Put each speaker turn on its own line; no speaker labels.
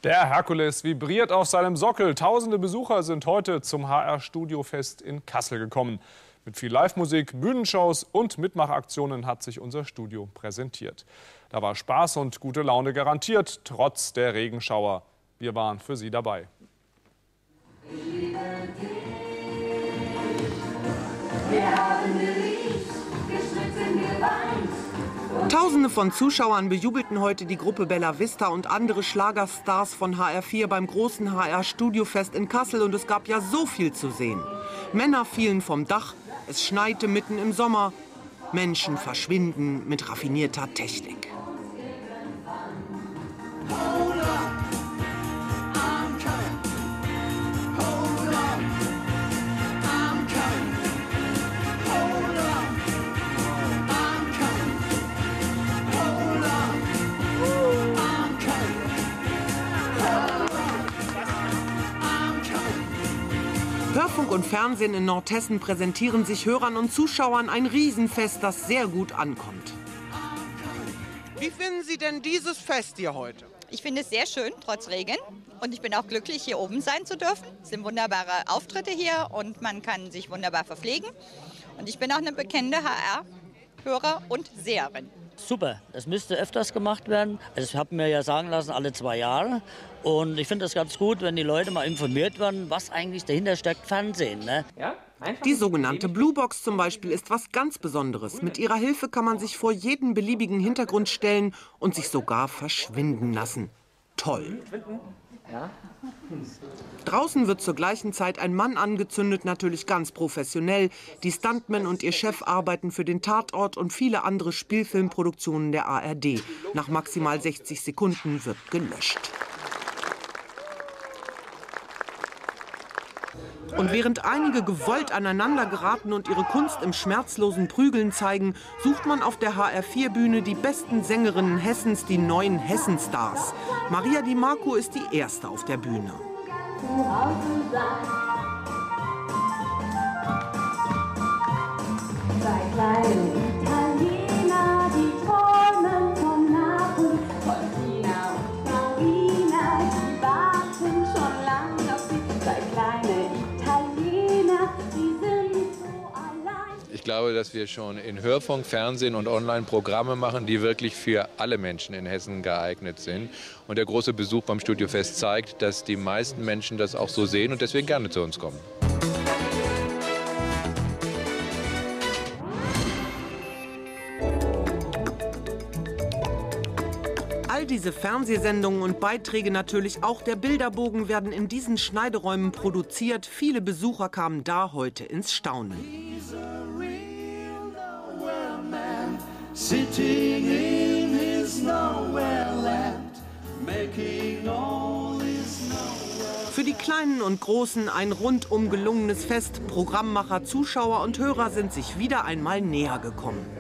Der Herkules vibriert auf seinem Sockel. Tausende Besucher sind heute zum HR-Studiofest in Kassel gekommen. Mit viel Live-Musik, Bühnenshows und Mitmachaktionen hat sich unser Studio präsentiert. Da war Spaß und gute Laune garantiert, trotz der Regenschauer. Wir waren für Sie dabei.
Tausende von Zuschauern bejubelten heute die Gruppe Bella Vista und andere Schlagerstars von HR4 beim großen HR-Studiofest in Kassel. Und es gab ja so viel zu sehen. Männer fielen vom Dach, es schneite mitten im Sommer. Menschen verschwinden mit raffinierter Technik. Hörfunk und Fernsehen in Nordhessen präsentieren sich Hörern und Zuschauern ein Riesenfest, das sehr gut ankommt. Wie finden Sie denn dieses Fest hier heute?
Ich finde es sehr schön, trotz Regen. Und ich bin auch glücklich, hier oben sein zu dürfen. Es sind wunderbare Auftritte hier und man kann sich wunderbar verpflegen. Und ich bin auch eine bekannte HR-Hörer und Seherin.
Super, das müsste öfters gemacht werden. Also ich habe mir ja sagen lassen, alle 2 Jahre. Und ich finde das ganz gut, wenn die Leute mal informiert werden, was eigentlich dahinter steckt, Fernsehen. Ne?
Ja, die sogenannte Bluebox zum Beispiel ist was ganz Besonderes. Mit ihrer Hilfe kann man sich vor jeden beliebigen Hintergrund stellen und sich sogar verschwinden lassen. Toll. Ja. Draußen wird zur gleichen Zeit ein Mann angezündet, natürlich ganz professionell. Die Stuntmen und ihr Chef arbeiten für den Tatort und viele andere Spielfilmproduktionen der ARD. Nach maximal 60 Sekunden wird gelöscht. Und während einige gewollt aneinander geraten und ihre Kunst im schmerzlosen Prügeln zeigen, sucht man auf der HR4-Bühne die besten Sängerinnen Hessens, die neuen Hessenstars. Maria Di Marco ist die erste auf der Bühne.
Italiener, die träumen von Napoli, von Tina und Marina, die warten schon lange auf sie, zwei kleine Italiener, die sind so allein.
Ich glaube, dass wir schon in Hörfunk, Fernsehen und Online Programme machen, die wirklich für alle Menschen in Hessen geeignet sind. Und der große Besuch beim Studiofest zeigt, dass die meisten Menschen das auch so sehen und deswegen gerne zu uns kommen.
All diese Fernsehsendungen und Beiträge, natürlich auch der Bilderbogen, werden in diesen Schneideräumen produziert. Viele Besucher kamen da heute ins Staunen. Für die Kleinen und Großen ein rundum gelungenes Fest. Programmmacher, Zuschauer und Hörer sind sich wieder einmal näher gekommen.